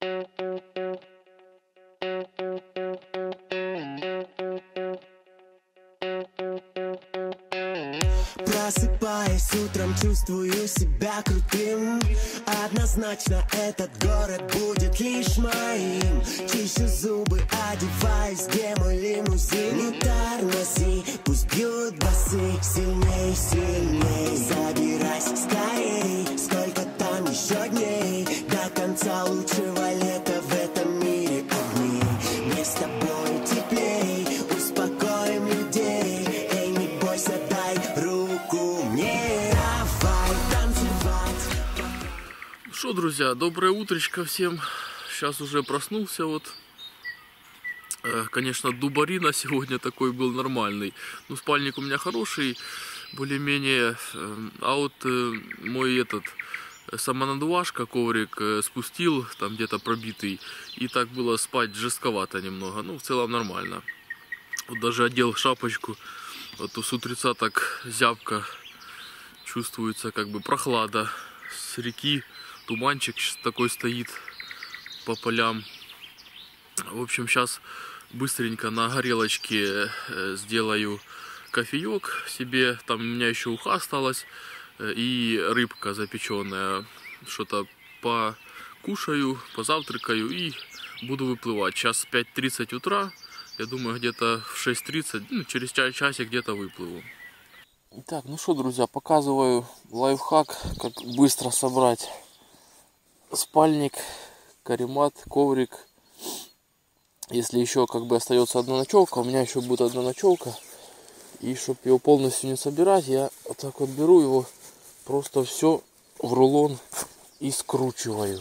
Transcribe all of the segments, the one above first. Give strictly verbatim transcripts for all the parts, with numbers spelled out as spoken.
Просыпаясь утром, чувствую себя крутым. Однозначно этот город будет лишь моим. Чищу зубы, одеваюсь, где мой лимузин. Не тормози, пусть бьют басы. Сильней, сильней, забирайся скорей. Сколько там еще дней до конца лучшего лета в этом мире огней. Мне с тобой теплей, успокоим людей. Эй, не бойся, дай руку мне. Давай танцевать. Что, друзья, доброе утречко всем. Сейчас уже проснулся вот. Конечно, дубарина сегодня такой был нормальный. Ну, спальник у меня хороший, более-менее. А вот мой этот самонадувашка, коврик спустил, там где-то пробитый. И так было спать жестковато немного. Ну, в целом нормально. Вот даже одел шапочку. Вот с утреца так зябко. Чувствуется как бы прохлада. С реки туманчик такой стоит по полям. В общем, сейчас быстренько на горелочке сделаю кофеек себе. Там у меня еще уха осталась. И рыбка запеченная. Что-то покушаю, позавтракаю и буду выплывать. Сейчас пять тридцать утра. Я думаю, где-то в шесть тридцать, ну, через часик где-то выплыву. Итак, ну что, друзья, показываю лайфхак, как быстро собрать спальник, каремат, коврик. Если еще как бы остается одна ночевка, у меня еще будет одна ночевка. И чтобы его полностью не собирать, я вот так вот беру его, просто все в рулон и скручиваю.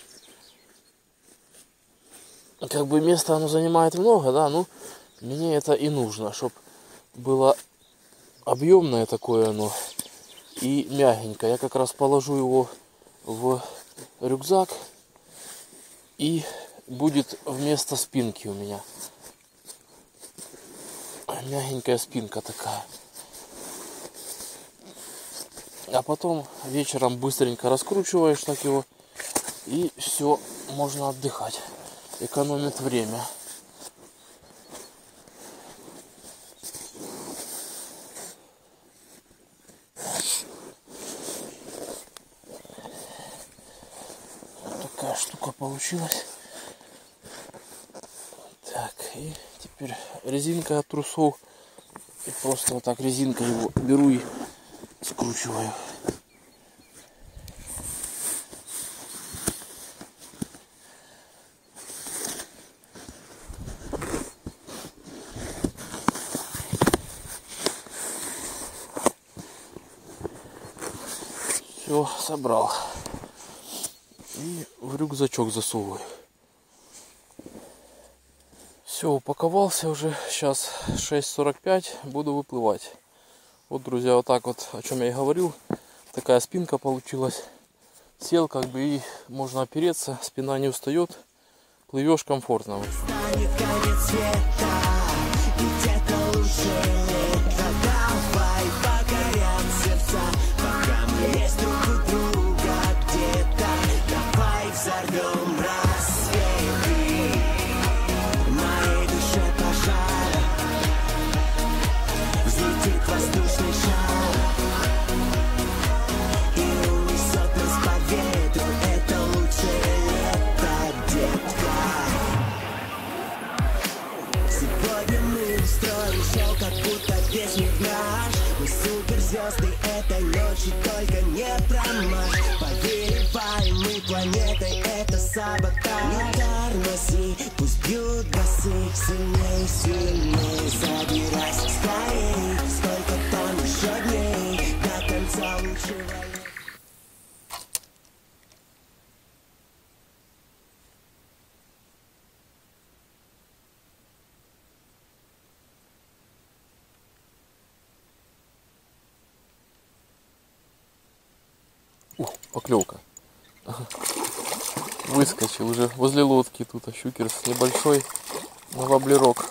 Как бы места оно занимает много, да, ну мне это и нужно, чтобы было объемное такое оно и мягенькое. Я как раз положу его в рюкзак, и будет вместо спинки у меня мягенькая спинка такая. А потом вечером быстренько раскручиваешь так его, и все, можно отдыхать. Экономит время. Такая штука получилась. Так, и теперь резинка от трусов. И просто вот так резинкой его беру и скручиваю. Все, собрал. И в рюкзачок засовываю. Все, упаковался уже. Сейчас шесть сорок пять. Буду выплывать. Вот, друзья, вот так вот, о чем я и говорил. Такая спинка получилась. Сел как бы и можно опереться. Спина не устает. Плывешь комфортно. Суперзвезды этой ночи, только не промажь. Повелеваем мы планетой, это саботаж. Не тормози, пусть бьют басы. Сильней, сильней, забирайся скорей. Сколько там еще дней до конца лучшего. Ух, поклевка. Выскочил уже возле лодки тут, а щукерс небольшой, на воблерок.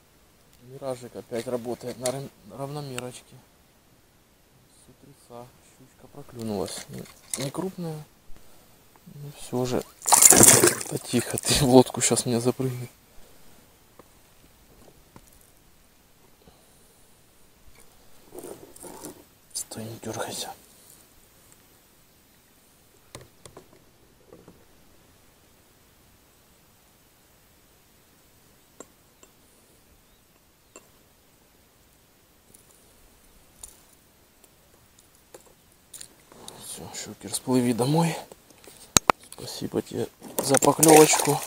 Миражик опять работает на равномерочке. С утреца. Щучка проклюнулась. Не крупная, но все же. Да тихо, ты в лодку сейчас мне запрыгнет. Стой, не дергайся. Все, щуки, всплыви домой. Спасибо тебе за поклевочку.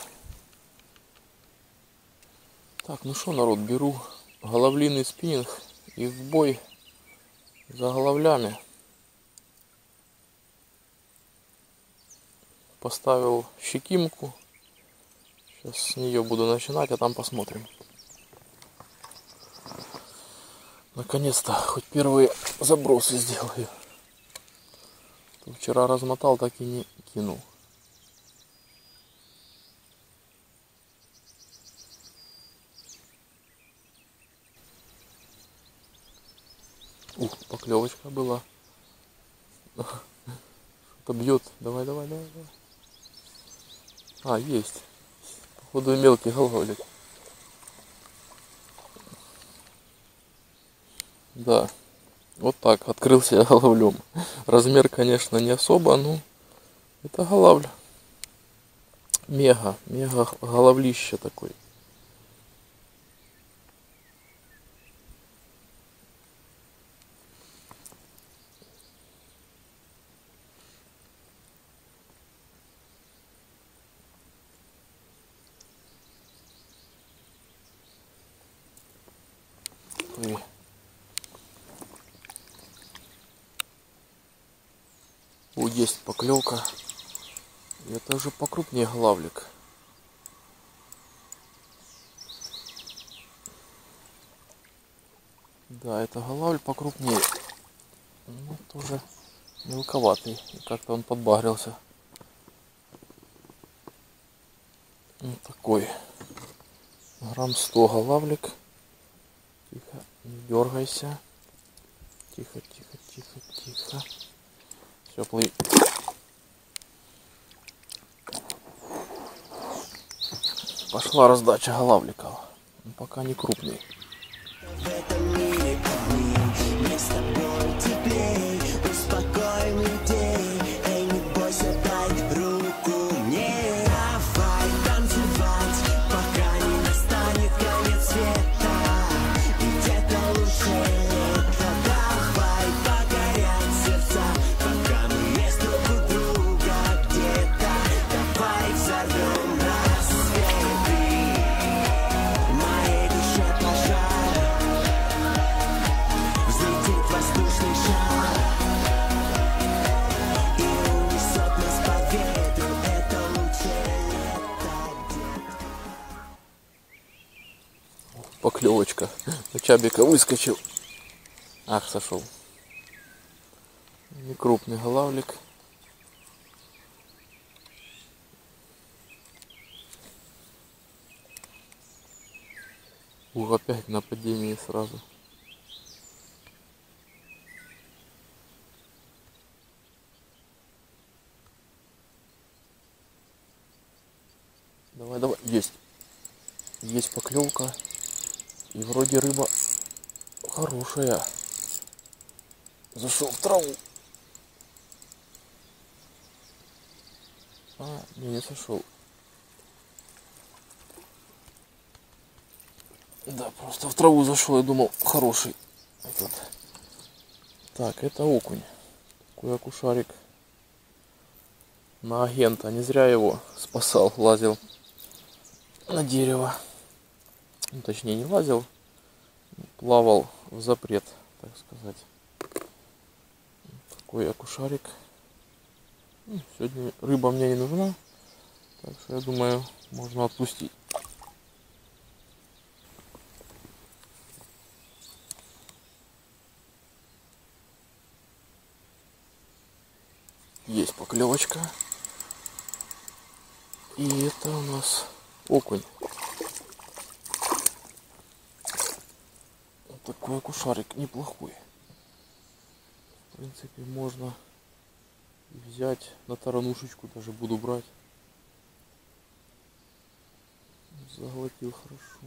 Так, ну что, народ, беру головлиный спиннинг и в бой за головлями. Поставил щекимку. Сейчас с нее буду начинать, а там посмотрим. Наконец-то хоть первые забросы сделаю. Вчера размотал, так и не кинул. Ух, поклевочка была. Что-то бьет. Давай, давай, давай, давай. А, есть. Походу мелкий головлик. Да. Вот так открылся я головлем. Размер, конечно, не особо, но это головля. Мега, мега головлище такой. И... О, есть поклевка. Это уже покрупнее головлик. Да, это головль покрупнее. Ну, тоже мелковатый. И как-то он подбагрился. Вот такой. Грамм сто головлик. Тихо, не дергайся. Тихо, тихо, тихо, тихо. Все, плыви. Пошла раздача головликов. Но пока не крупный. В этом мире огни, мне с тобой теплей. Успокоим людей. Эй, не бойся, дай руку мне. Давай танцевать, пока не настанет конец света. И где-то лучше лето. Давай погорят сердца, пока мы есть друг у друга где-то. Давай взорвем рассветы. В моей душе пожар. Взлетит воздушный шар и унесет нас по ветру. Это лучшее лето. Поклевочка. На чабика выскочил. Ах, сошел. Не крупный головлик. Ух, опять нападение сразу. Давай, давай. Есть. Есть поклевка. И вроде рыба хорошая. Зашел в траву. А, не, не сошел. Да, просто в траву зашел, я думал, хороший этот. Так, это окунь. Такой окушарик. На агента. Не зря его спасал, лазил на дерево. Ну, точнее, не лазил, плавал в запрет, так сказать. Такой окушарик. Ну, сегодня рыба мне не нужна, так что я думаю, можно отпустить. Есть поклевочка. И это у нас окунь. Вот такой окушарик неплохой. принципе, можно взять на таранушечку, даже буду брать. Заглотил хорошо.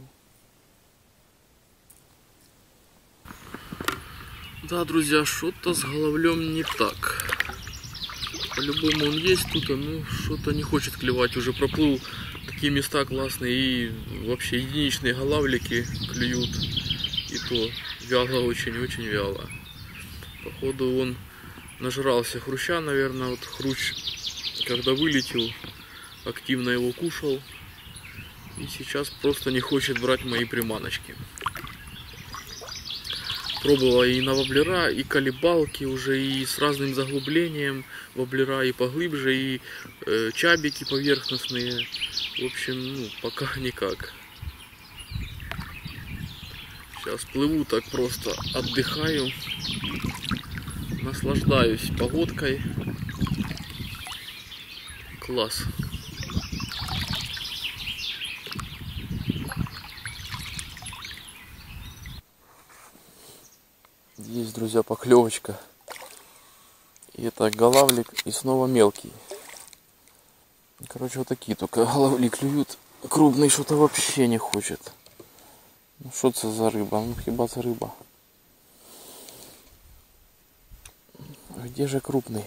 Да, друзья, что-то с головлем не так. По-любому он есть тут, а ну что-то не хочет клевать. Уже проплыл такие места классные, и вообще единичные голавлики клюют. И то вяло, очень-очень вяло. Походу он нажрался хруща, наверное. Вот хрущ, когда вылетел, активно его кушал. И сейчас просто не хочет брать мои приманочки. Пробовала и на воблера, и колебалки уже, и с разным заглублением воблера, и поглубже, и э, чабики поверхностные. В общем, ну, пока никак. Сейчас плыву так просто, отдыхаю, наслаждаюсь погодкой. Класс. Есть, друзья, поклевочка. И это голавлик, и снова мелкий. Короче, вот такие только голавли клюют. Крупный что-то вообще не хочет. Ну что это за рыба? Ну хиба это рыба. Где же крупный?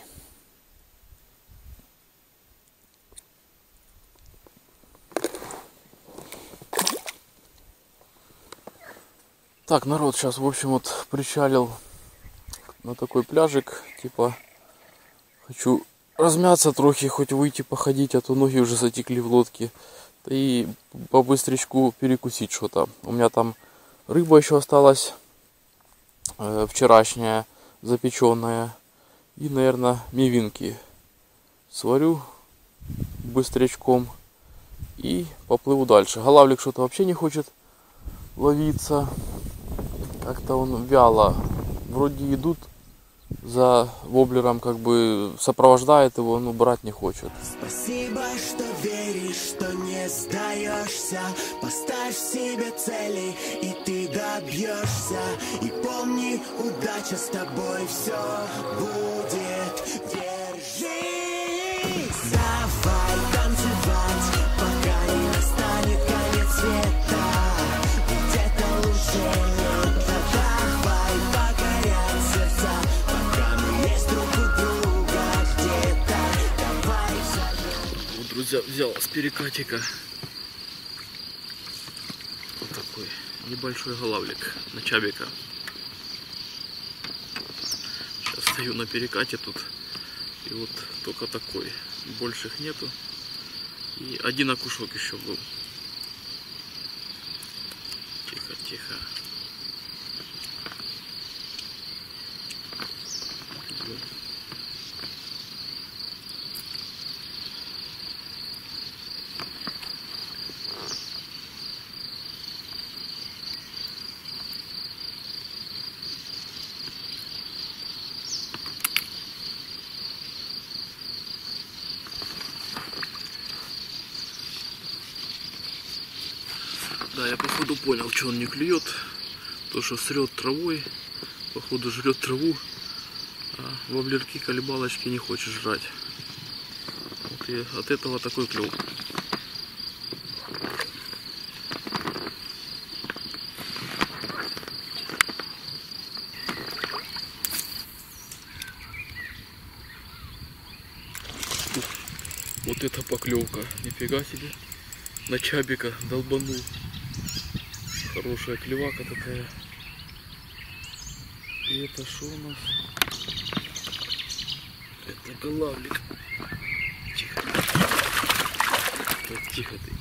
Так, народ, сейчас, в общем, вот причалил на такой пляжик. Типа, хочу размяться трохи, хоть выйти походить, а то ноги уже затекли в лодке. И по-быстречку перекусить что-то. У меня там рыба еще осталась, э, вчерашняя, запеченная. И, наверное, мивинки сварю быстрячком и поплыву дальше. Голавлик что-то вообще не хочет ловиться. Как-то он вяло. Вроде идут за воблером, как бы сопровождает его, но брать не хочет. Спасибо, что веришь, что не сдаешься. Поставь себе цели, и ты добьешься. И помни, удача с тобой все будет. Держись, давай танцевать, пока не настанет конец света. Ведь это лучше. Друзья, взял с перекатика вот такой небольшой голавлик на чабика. Сейчас стою на перекате тут, и вот только такой, больших нету, и один окушок еще был. Тихо, тихо. Да, я походу понял, что он не клюет. То, что срет травой, походу жрет траву, а воблерки, колебалочки не хочет жрать. Вот и от этого такой клюв. Вот это поклевка, нифига себе, на чабика долбанул. Хорошая клевака такая. И это что у нас? Это голавлик. Тихо. Так, тихо ты.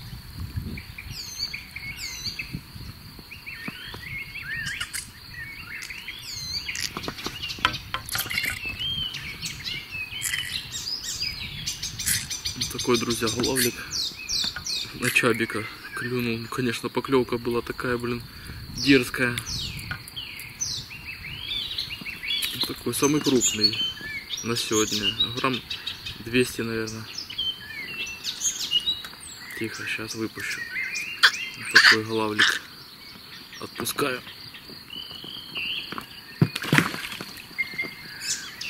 Вот такой, друзья, голавлик на чабика клюнул. Ну, конечно, поклевка была такая, блин, дерзкая. Вот такой, самый крупный на сегодня. Грамм двести, наверное. Тихо, сейчас выпущу. Вот такой голавлик. Отпускаю.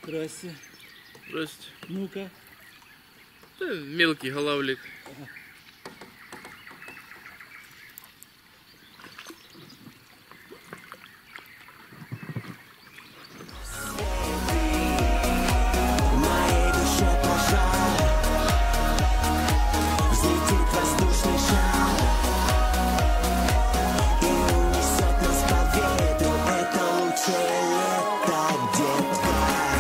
Здрасте. Здрасте. Ну-ка. Да, мелкий голавлик. Моя душа пожар, взлетит воздушный шар и унесет нас по ветру. Это лучшее лето, детка.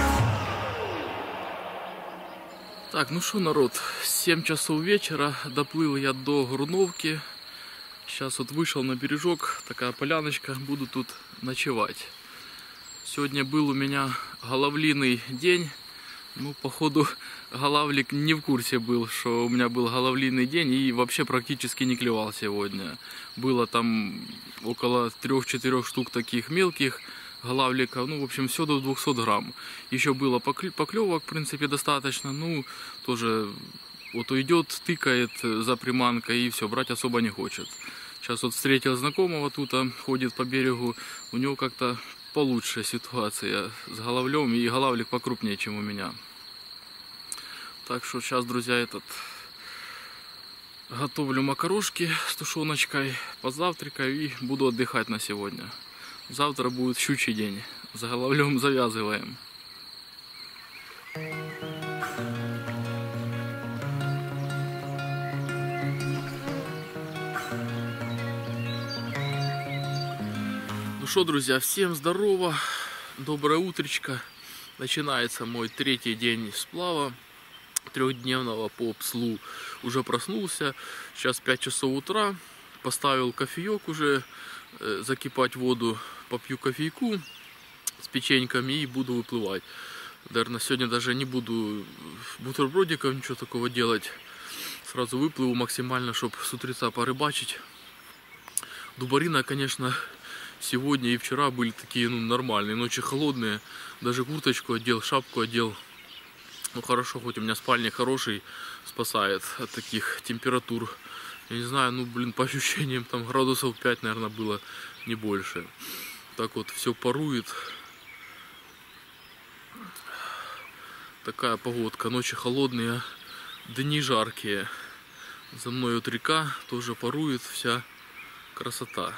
Так, ну что, народ, семь часов вечера, доплыл я до Груновки. Сейчас вот вышел на бережок, такая поляночка, буду тут ночевать. Сегодня был у меня головлиный день. Ну, походу, голавлик не в курсе был, что у меня был головлиный день и вообще практически не клевал сегодня. Было там около трех-четырех штук таких мелких голавликов, ну, в общем, все до двухсот грамм. Еще было поклевок, в принципе, достаточно, ну, тоже вот уйдет, тыкает за приманкой и все, брать особо не хочет. Сейчас вот встретил знакомого тут, ходит по берегу, у него как-то получше ситуация с головлем, и голавлик покрупнее, чем у меня. Так что сейчас, друзья, этот готовлю макарошки с тушеночкой, позавтракаю и буду отдыхать на сегодня. Завтра будет щучий день. С головлем завязываем. Ну что, друзья, всем здорово. Доброе утречко. Начинается мой третий день сплава. Трехдневного по Пслу. Уже проснулся. Сейчас пять часов утра. Поставил кофеек уже. Э, закипать воду. Попью кофейку с печеньками и буду выплывать. Наверное, сегодня даже не буду бутербродиков, ничего такого делать. Сразу выплыву максимально, чтобы с утреца порыбачить. Дубарина, конечно, сегодня и вчера были такие, ну, нормальные. Ночи холодные. Даже курточку одел, шапку одел. Ну, хорошо, хоть у меня спальня хороший, спасает от таких температур. Я не знаю, ну, блин, по ощущениям, там градусов пять, наверное, было, не больше. Так вот, все парует. Такая погодка. Ночи холодные, дни жаркие. За мной вот река, тоже парует, вся красота.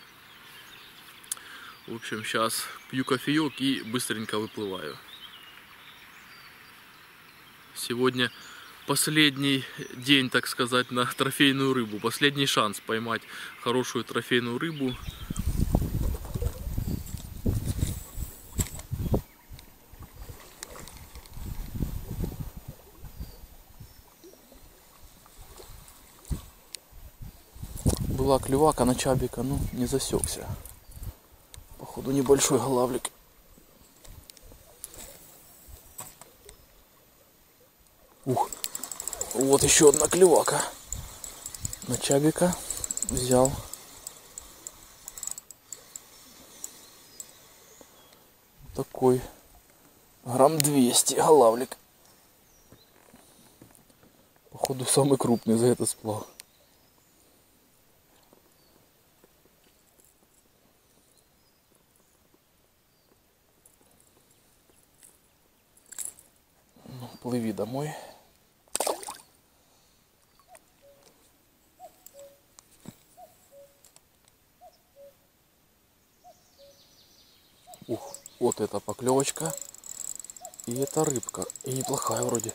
В общем, сейчас пью кофеек и быстренько выплываю. Сегодня последний день, так сказать, на трофейную рыбу. Последний шанс поймать хорошую трофейную рыбу. Была клевака на чабика, ну не засекся. Походу небольшой голавлик. Ух, вот еще одна клевака на чабика. Взял. Такой грамм двести голавлик. Походу самый крупный за этот сплав. Ну, плыви домой. Ух, вот эта поклевочка. И эта рыбка. И неплохая вроде.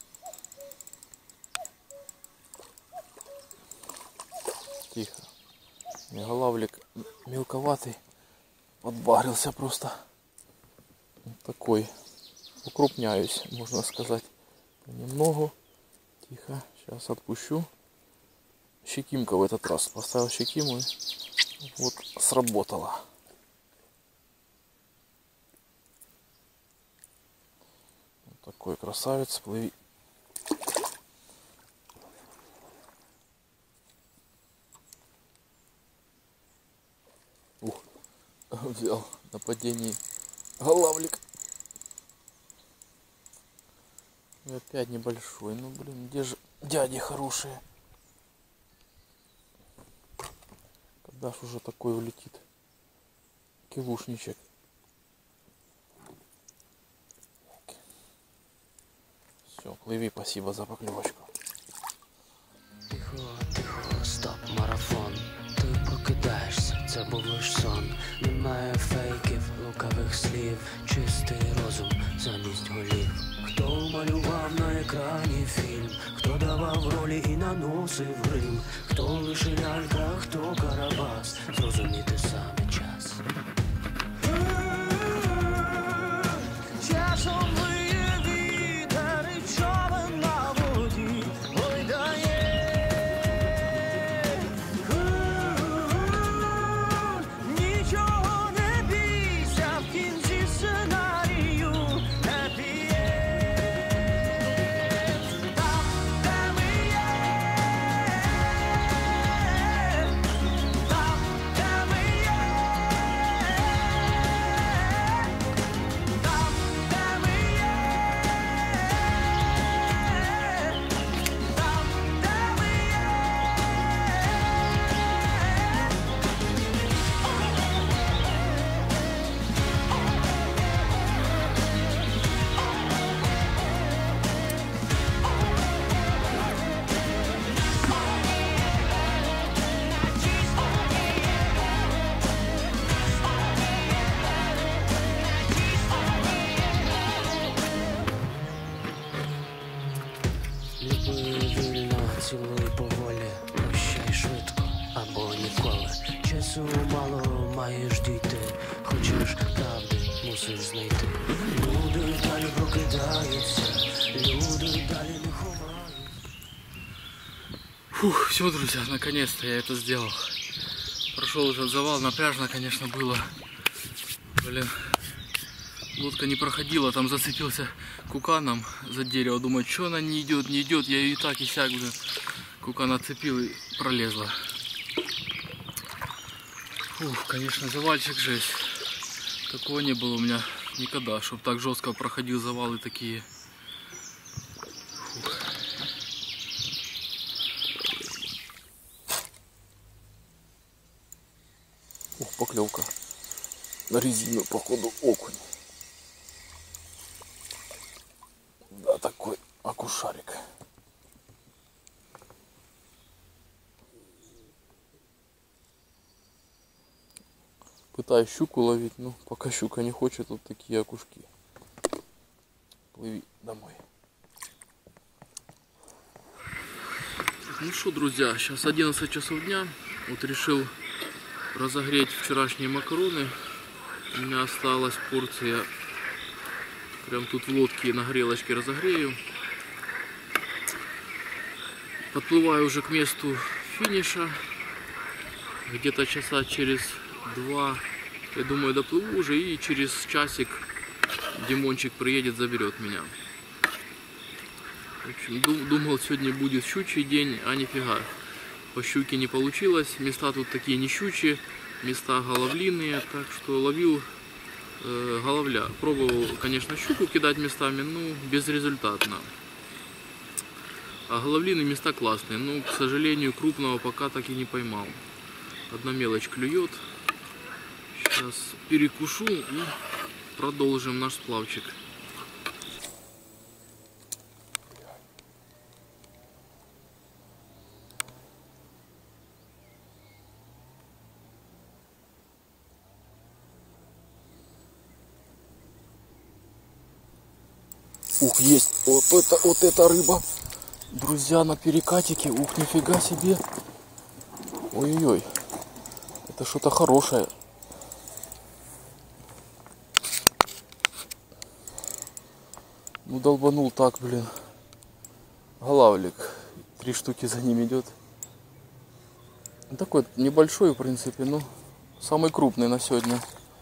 Тихо. Голавлик мелковатый. Подбагрился просто. Вот такой. Укрупняюсь, можно сказать. Немного. Тихо. Сейчас отпущу. Щекимка в этот раз. Поставил щекиму. Вот сработала. Вот такой красавец. Плыви. Ух. Взял на падении голавлик. И опять небольшой. Ну, блин, где же дяди хорошие? Когда ж уже такой улетит? Килушничек. Пливи, спасибо за поклевочку. Тихо, тихо, стоп, марафон. Ти прокидаєшся, це був лиш сон. Немає фейків, лукавих слів, чистий розум замість голів. Хто малював на екрані фільм, хто давав ролі і наносив грим, хто лише лялька, хто Карабас, зрозуміти саме час. Часом виє вітер і човен на воді гойдає. Нічого не бійся, в кінці сценарію happy end. Там, де ми є, там, де ми є, там, де ми є, там, де ми є. Люби вільно, цілуй поволі, прощай швидко або ніколи. Часу мало, маєш дійти, хочеш правди, мусиш знайти. Люди далі прокидаються, люди далі не ховають. Фух, все, друзья, наконец-то я это сделал. Прошел уже завал, напряжно, конечно, было. Блин, лодка не проходила, там зацепился куканом за дерево. Думаю, что она не идет, не идет. Я ее и так и сяк, блин, кукан отцепил и пролезла. Фух, конечно, завальчик жесть. Такого не было у меня никогда, чтобы так жестко проходил завалы такие. Фух. Ух, поклевка. На резину, походу, окунь. Да, такой окушарик. Пытаюсь щуку ловить, но пока щука не хочет, вот такие окушки. Плыви домой. Ну что, друзья, сейчас одиннадцать часов дня. Вот решил разогреть вчерашние макароны. У меня осталась порция. Прям тут в лодке на грелочке разогрею. Подплываю уже к месту финиша. Где-то часа через два, я думаю, доплыву уже. И через часик Димончик приедет, заберет меня. В общем, думал, сегодня будет щучий день, а нифига. По щуке не получилось. Места тут такие не щучьи, места головлиные. Так что ловил э, головля. Пробовал, конечно, щуку кидать местами, но безрезультатно. А головлиные места классные. Но, к сожалению, крупного пока так и не поймал. Одна мелочь клюет. Сейчас перекушу и продолжим наш сплавчик. Ух, есть вот это, вот эта рыба, друзья, на перекатике. Ух, нифига себе. Ой-ой-ой, это что-то хорошее. Ну, долбанул так, блин. Голавлик. Три штуки за ним идет. Такой небольшой, в принципе, но самый крупный на сегодня.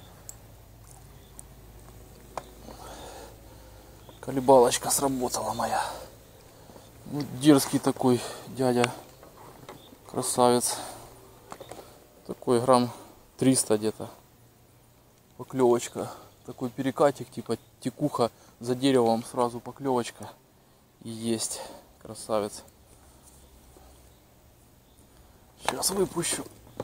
Колебалочка сработала моя. Вот дерзкий такой дядя. Красавец. Такой грамм триста где-то. Поклевочка. Такой перекатик, типа текуха. За деревом сразу поклевочка. И есть. Красавец. Сейчас выпущу.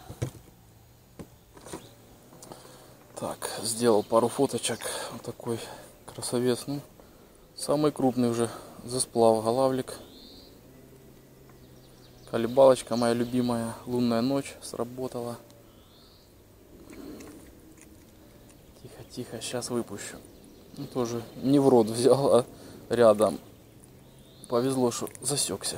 Так, сделал пару фоточек. Вот такой красавец. Ну, самый крупный уже за сплав голавлик. Колебалочка моя любимая, лунная ночь, сработала. Тихо, тихо, сейчас выпущу. Ну, тоже не в рот взял, а рядом. Повезло, что засекся.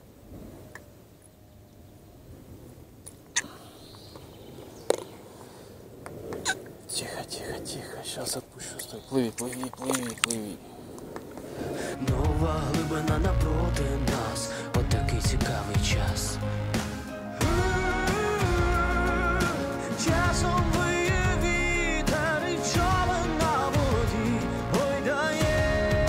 Тихо, тихо, тихо, сейчас отпущу. Стой, плыви, плыви, плыви, плыви. Нова глибина напроти нас, от такий цікавий час. Часом виє вітер і човен на воді гойдає.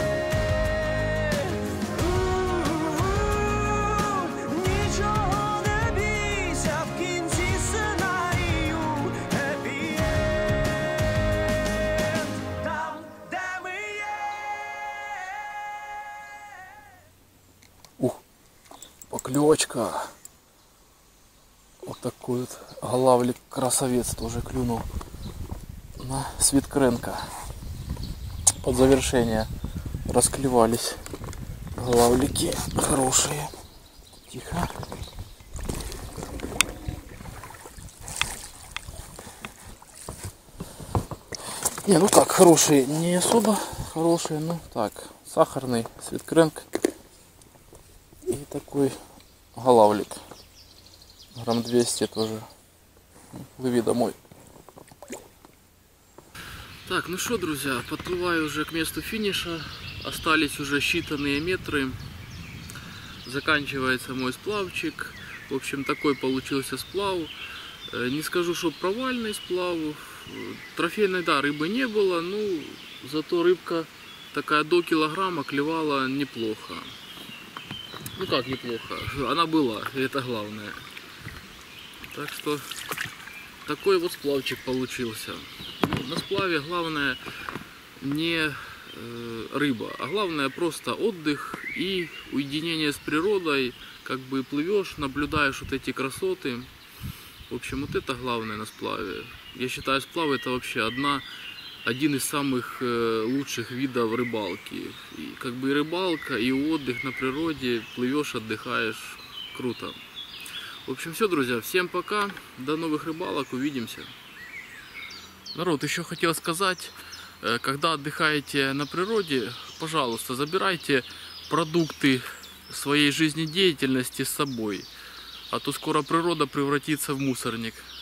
Нічого не бійся, в кінці сценарію happy end. Там, де ми є. Ух, поклевочка. Вот такой вот голавлик красавец тоже клюнул на Свиткренко. Под завершение расклевались голавлики хорошие. Тихо. Не, ну как, хорошие, не особо хорошие, ну так, сахарный Свиткренко. И такой голавлик. Грамм двести тоже. Плыви домой. Так, ну что, друзья, подплываю уже к месту финиша. Остались уже считанные метры. Заканчивается мой сплавчик. В общем, такой получился сплав. Не скажу, что провальный сплав. Трофейной, да, рыбы не было. Ну, зато рыбка такая до килограмма клевала неплохо. Ну как неплохо, она была, и это главное. Так что такой вот сплавчик получился. Ну, на сплаве главное не э, рыба, а главное просто отдых и уединение с природой. Как бы плывешь, наблюдаешь вот эти красоты. В общем, вот это главное на сплаве. Я считаю, сплав это вообще одна, один из самых э, лучших видов рыбалки. И как бы и рыбалка, и отдых на природе, плывешь, отдыхаешь, круто. В общем, все, друзья, всем пока, до новых рыбалок, увидимся. Народ, еще хотел сказать, э, когда отдыхаете на природе, пожалуйста, забирайте продукты своей жизнедеятельности с собой, а то скоро природа превратится в мусорник.